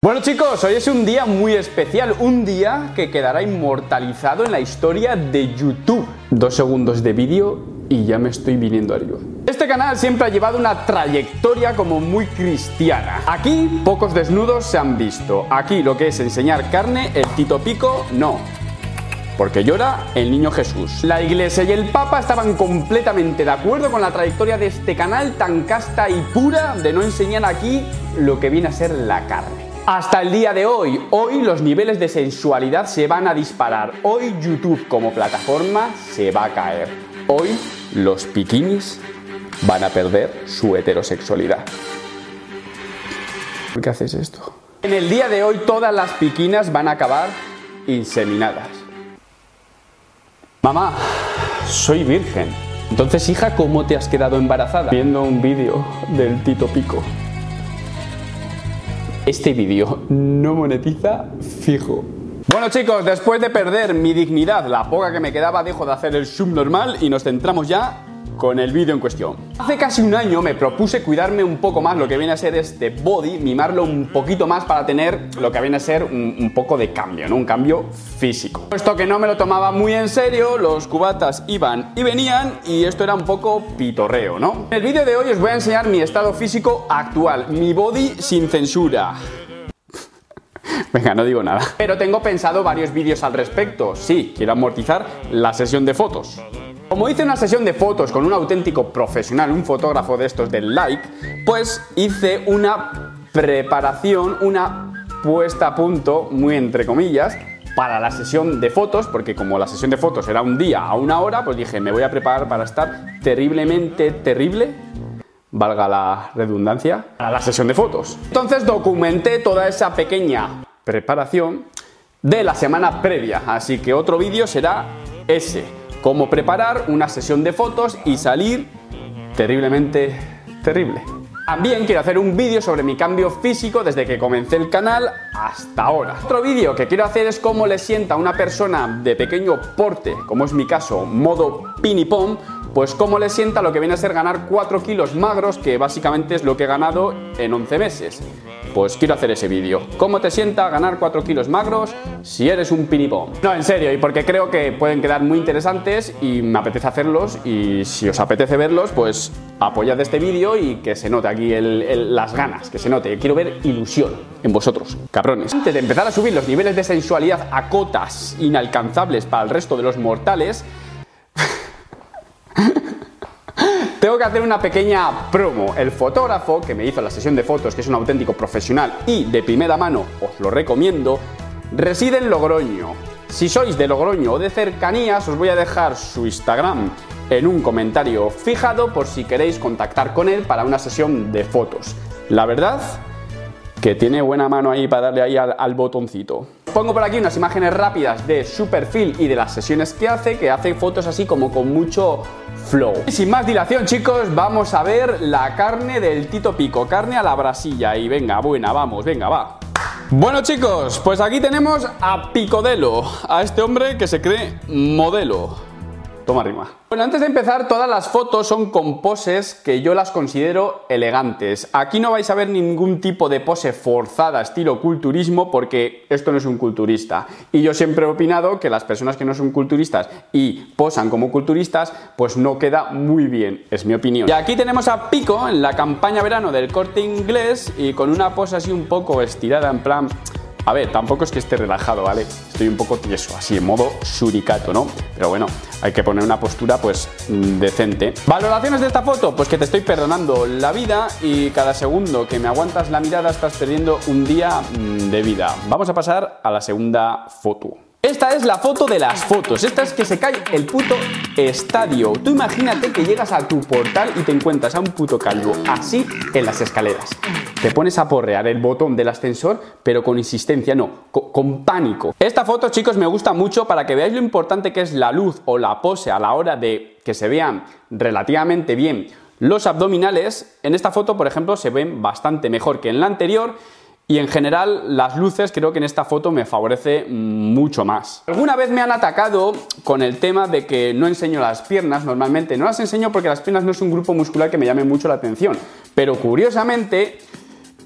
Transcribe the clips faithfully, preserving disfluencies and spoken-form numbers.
Bueno chicos, hoy es un día muy especial, un día que quedará inmortalizado en la historia de YouTube. Dos segundos de vídeo y ya me estoy viniendo arriba. Este canal siempre ha llevado una trayectoria como muy cristiana. Aquí pocos desnudos se han visto. Aquí lo que es enseñar carne, el Tito Pico, no. Porque llora el niño Jesús. La iglesia y el papa estaban completamente de acuerdo con la trayectoria de este canal tan casta y pura de no enseñar aquí lo que viene a ser la carne. Hasta el día de hoy, hoy los niveles de sensualidad se van a disparar. Hoy YouTube como plataforma se va a caer. Hoy los bikinis van a perder su heterosexualidad. ¿Por qué haces esto? En el día de hoy todas las bikinas van a acabar inseminadas. Mamá, soy virgen. Entonces, hija, ¿cómo te has quedado embarazada? Viendo un vídeo del Tito Pico. Este vídeo no monetiza fijo. Bueno chicos, después de perder mi dignidad, la poca que me quedaba, dejo de hacer el subnormal y nos centramos ya con el vídeo en cuestión. Hace casi un año me propuse cuidarme un poco más lo que viene a ser este body, mimarlo un poquito más para tener lo que viene a ser un, un poco de cambio, ¿no? Un cambio físico. Puesto que no me lo tomaba muy en serio, los cubatas iban y venían y esto era un poco pitorreo, ¿no? En el vídeo de hoy os voy a enseñar mi estado físico actual, mi body sin censura. Venga, no digo nada. Pero tengo pensado varios vídeos al respecto. Sí, quiero amortizar la sesión de fotos. Como hice una sesión de fotos con un auténtico profesional, un fotógrafo de estos del like, pues hice una preparación, una puesta a punto, muy entre comillas, para la sesión de fotos, porque como la sesión de fotos era un día a una hora, pues dije, me voy a preparar para estar terriblemente terrible, valga la redundancia, para la sesión de fotos. Entonces documenté toda esa pequeña preparación de la semana previa, así que otro vídeo será ese. Cómo preparar una sesión de fotos y salir terriblemente terrible. También quiero hacer un vídeo sobre mi cambio físico desde que comencé el canal hasta ahora. Otro vídeo que quiero hacer es cómo le sienta a una persona de pequeño porte, como es mi caso, modo pinipom, pues cómo le sienta lo que viene a ser ganar cuatro kilos magros, que básicamente es lo que he ganado en once meses. Pues quiero hacer ese vídeo. ¿Cómo te sienta ganar cuatro kilos magros si eres un pinipom? No, en serio, y porque creo que pueden quedar muy interesantes y me apetece hacerlos, y si os apetece verlos, pues apoyad este vídeo y que se note aquí el, el, las ganas, que se note. Quiero ver ilusión en vosotros, cabrones. Antes de empezar a subir los niveles de sensualidad a cotas inalcanzables para el resto de los mortales, tengo que hacer una pequeña promo. El fotógrafo que me hizo la sesión de fotos, que es un auténtico profesional y de primera mano os lo recomiendo, reside en Logroño. Si sois de Logroño o de cercanías, os voy a dejar su Instagram en un comentario fijado por si queréis contactar con él para una sesión de fotos. La verdad que tiene buena mano ahí para darle ahí al, al botoncito. Pongo por aquí unas imágenes rápidas de su perfil y de las sesiones que hace, que hace fotos así como con mucho flow. Y sin más dilación, chicos, vamos a ver la carne del Tito Pico, carne a la brasilla. Y venga, buena, vamos, venga, va. Bueno chicos, pues aquí tenemos a Picodelo, a este hombre que se cree modelo. Toma rima. Bueno, antes de empezar, todas las fotos son con poses que yo las considero elegantes. Aquí no vais a ver ningún tipo de pose forzada estilo culturismo, porque esto no es un culturista. Y yo siempre he opinado que las personas que no son culturistas y posan como culturistas, pues no queda muy bien, es mi opinión. Y aquí tenemos a Pico en la campaña verano del Corte Inglés y con una pose así un poco estirada, en plan... A ver, tampoco es que esté relajado, ¿vale? Estoy un poco tieso, así en modo suricato, ¿no? Pero bueno, hay que poner una postura, pues, decente. ¿Valoraciones de esta foto? Pues que te estoy perdonando la vida y cada segundo que me aguantas la mirada estás perdiendo un día de vida. Vamos a pasar a la segunda foto. Esta es la foto de las fotos, esta es que se cae el puto estadio. Tú imagínate que llegas a tu portal y te encuentras a un puto calvo así en las escaleras. Te pones a porrear el botón del ascensor, pero con insistencia, no, con, con pánico. Esta foto, chicos, me gusta mucho para que veáis lo importante que es la luz o la pose a la hora de que se vean relativamente bien los abdominales. En esta foto, por ejemplo, se ven bastante mejor que en la anterior. Y en general las luces creo que en esta foto me favorece mucho más. Alguna vez me han atacado con el tema de que no enseño las piernas. Normalmente no las enseño porque las piernas no es un grupo muscular que me llame mucho la atención. Pero curiosamente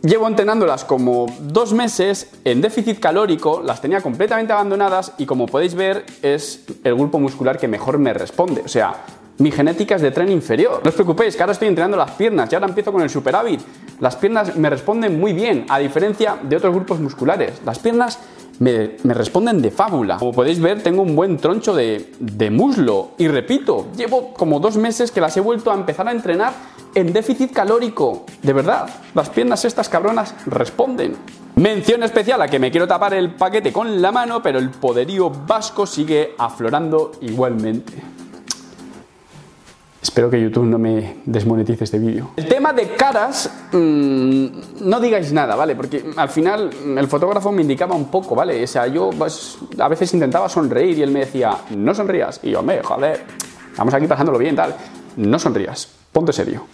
Llevo entrenándolas como dos meses en déficit calórico, las tenía completamente abandonadas y como podéis ver es el grupo muscular que mejor me responde. O sea, mi genética es de tren inferior. No os preocupéis, que ahora estoy entrenando las piernas y ahora empiezo con el superávit. Las piernas me responden muy bien, a diferencia de otros grupos musculares. Las piernas me, me responden de fábula. Como podéis ver, tengo un buen troncho de, de muslo. Y repito, llevo como dos meses que las he vuelto a empezar a entrenar en déficit calórico. De verdad, las piernas estas cabronas responden. Mención especial a que me quiero tapar el paquete con la mano, pero el poderío vasco sigue aflorando igualmente. Espero que YouTube no me desmonetice este vídeo. El tema de caras, mmm, no digáis nada, ¿vale? Porque al final el fotógrafo me indicaba un poco, ¿vale? O sea, yo pues, a veces intentaba sonreír y él me decía, no sonrías. Y yo, me, joder, estamos aquí pasándolo bien, tal. No sonrías, ponte serio.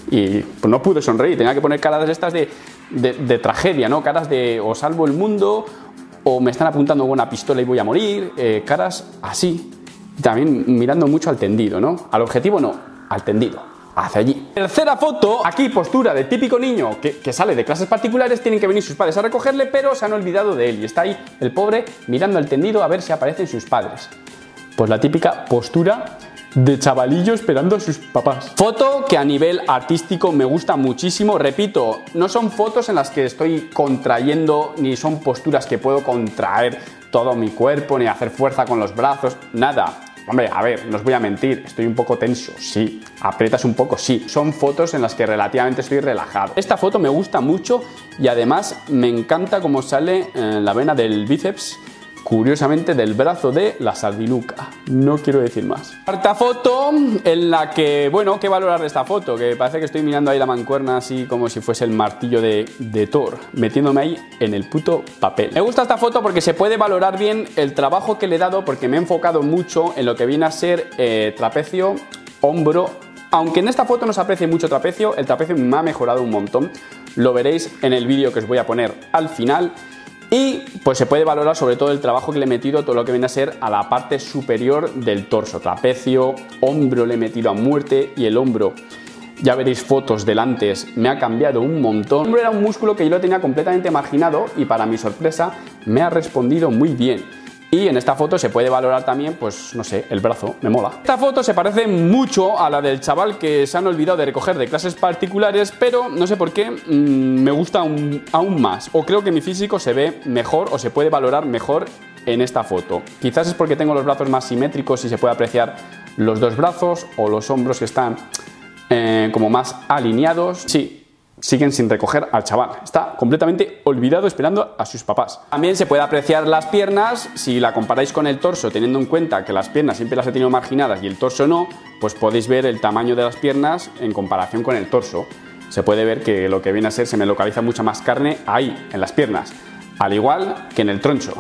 Y pues no pude sonreír, tenía que poner caras de estas de, de, de tragedia, ¿no? Caras de o salvo el mundo, o me están apuntando con una pistola y voy a morir, eh, caras así. También mirando mucho al tendido, ¿no? Al objetivo no, al tendido, hacia allí. Tercera foto, aquí postura de típico niño que, que sale de clases particulares, tienen que venir sus padres a recogerle, pero se han olvidado de él y está ahí el pobre mirando al tendido a ver si aparecen sus padres. Pues la típica postura de chavalillo esperando a sus papás. Foto que a nivel artístico me gusta muchísimo. Repito, no son fotos en las que estoy contrayendo, ni son posturas que puedo contraer todo mi cuerpo, ni hacer fuerza con los brazos, nada. Hombre, a ver, no os voy a mentir, estoy un poco tenso, sí. Aprietas un poco, sí. Son fotos en las que relativamente estoy relajado. Esta foto me gusta mucho y además me encanta cómo sale en la vena del bíceps, curiosamente del brazo de la sardinuca. No quiero decir más. Cuarta foto en la que, bueno, ¿qué valorar de esta foto? Que parece que estoy mirando ahí la mancuerna así como si fuese el martillo de, de Thor, metiéndome ahí en el puto papel. Me gusta esta foto porque se puede valorar bien el trabajo que le he dado, porque me he enfocado mucho en lo que viene a ser eh, trapecio, hombro. Aunque en esta foto no se aprecie mucho trapecio, el trapecio me ha mejorado un montón. Lo veréis en el vídeo que os voy a poner al final. Y pues se puede valorar sobre todo el trabajo que le he metido, todo lo que viene a ser a la parte superior del torso, trapecio, hombro le he metido a muerte y el hombro, ya veréis fotos del antes, me ha cambiado un montón. El hombro era un músculo que yo lo tenía completamente marginado y para mi sorpresa me ha respondido muy bien. Y en esta foto se puede valorar también, pues no sé, el brazo, me mola. Esta foto se parece mucho a la del chaval que se han olvidado de recoger de clases particulares, pero no sé por qué mmm, me gusta aún, aún más. O creo que mi físico se ve mejor o se puede valorar mejor en esta foto. Quizás es porque tengo los brazos más simétricos y se puede apreciar los dos brazos o los hombros que están eh, como más alineados. Sí. Siguen sin recoger al chaval, está completamente olvidado esperando a sus papás. También se puede apreciar las piernas, si la comparáis con el torso, teniendo en cuenta que las piernas siempre las he tenido marginadas y el torso no, pues podéis ver el tamaño de las piernas en comparación con el torso. Se puede ver que lo que viene a ser, se me localiza mucha más carne ahí, en las piernas, al igual que en el troncho.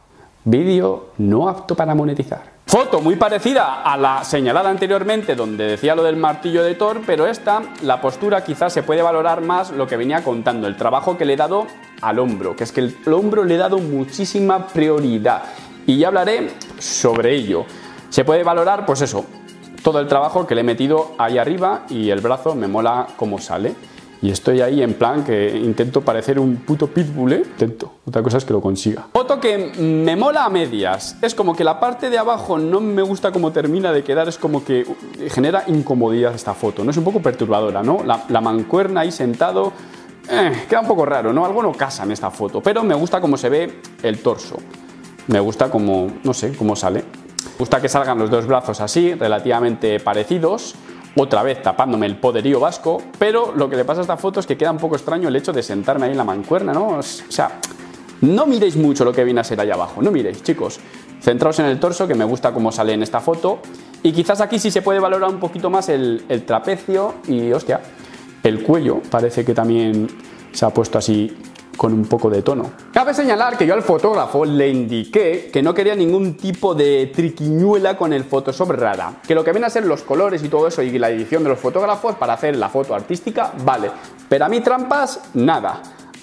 Vídeo no apto para monetizar. Foto muy parecida a la señalada anteriormente donde decía lo del martillo de Thor, pero esta, la postura quizás se puede valorar más lo que venía contando, el trabajo que le he dado al hombro, que es que el, el hombro le he dado muchísima prioridad y ya hablaré sobre ello. Se puede valorar, pues eso, todo el trabajo que le he metido ahí arriba y el brazo me mola cómo sale. Y estoy ahí en plan que intento parecer un puto pitbull, ¿eh? Intento. Otra cosa es que lo consiga. Foto que me mola a medias. Es como que la parte de abajo no me gusta cómo termina de quedar. Es como que genera incomodidad esta foto, ¿no? Es un poco perturbadora, ¿no? La, la mancuerna ahí sentado. Eh, queda un poco raro, ¿no? Algo no casa en esta foto. Pero me gusta cómo se ve el torso. Me gusta cómo, no sé, cómo sale. Me gusta que salgan los dos brazos así, relativamente parecidos. Otra vez tapándome el poderío vasco, pero lo que le pasa a esta foto es que queda un poco extraño el hecho de sentarme ahí en la mancuerna, ¿no? O sea, no miréis mucho lo que viene a ser ahí abajo, no miréis, chicos. Centraos en el torso, que me gusta cómo sale en esta foto, y quizás aquí sí se puede valorar un poquito más el, el trapecio y, hostia, el cuello parece que también se ha puesto así con un poco de tono. Cabe señalar que yo al fotógrafo le indiqué que no quería ningún tipo de triquiñuela con el Photoshop rara, que lo que viene a ser los colores y todo eso y la edición de los fotógrafos para hacer la foto artística, vale, pero a mí trampas, nada.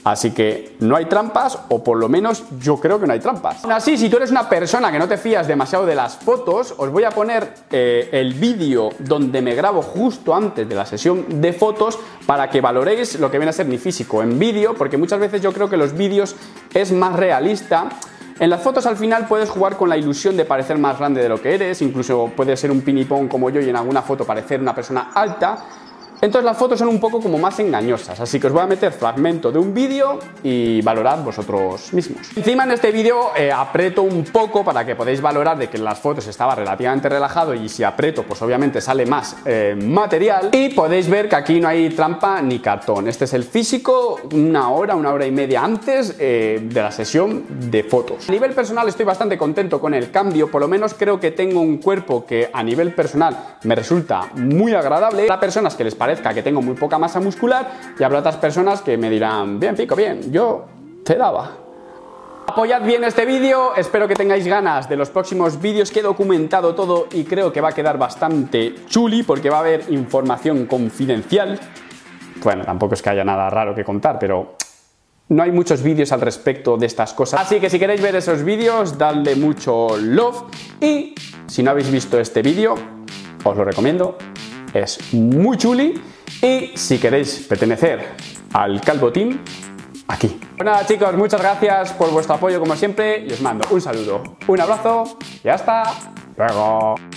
Así que no hay trampas, o por lo menos yo creo que no hay trampas. Aún así, si tú eres una persona que no te fías demasiado de las fotos, os voy a poner eh, el vídeo donde me grabo justo antes de la sesión de fotos para que valoréis lo que viene a ser mi físico en vídeo, porque muchas veces yo creo que los vídeos es más realista. En las fotos al final puedes jugar con la ilusión de parecer más grande de lo que eres, incluso puedes ser un pinipón como yo y en alguna foto parecer una persona alta. Entonces las fotos son un poco como más engañosas, así que os voy a meter fragmento de un vídeo y valorad vosotros mismos. Encima en este vídeo eh, aprieto un poco para que podáis valorar de que en las fotos estaba relativamente relajado, y si aprieto pues obviamente sale más eh, material, y podéis ver que aquí no hay trampa ni cartón. Este es el físico una hora, una hora y media antes eh, de la sesión de fotos. A nivel personal estoy bastante contento con el cambio, por lo menos creo que tengo un cuerpo que a nivel personal me resulta muy agradable. Para personas que les parece que tengo muy poca masa muscular, y habrá otras personas que me dirán, bien Pico, bien, yo te daba. Apoyad bien este vídeo, espero que tengáis ganas de los próximos vídeos, que he documentado todo y creo que va a quedar bastante chuli porque va a haber información confidencial. Bueno, tampoco es que haya nada raro que contar, pero no hay muchos vídeos al respecto de estas cosas. Así que si queréis ver esos vídeos, dadle mucho love, y si no habéis visto este vídeo, os lo recomiendo. Es muy chuli, y si queréis pertenecer al Calvo Team, aquí. Bueno, nada chicos, muchas gracias por vuestro apoyo como siempre, y os mando un saludo, un abrazo y hasta luego.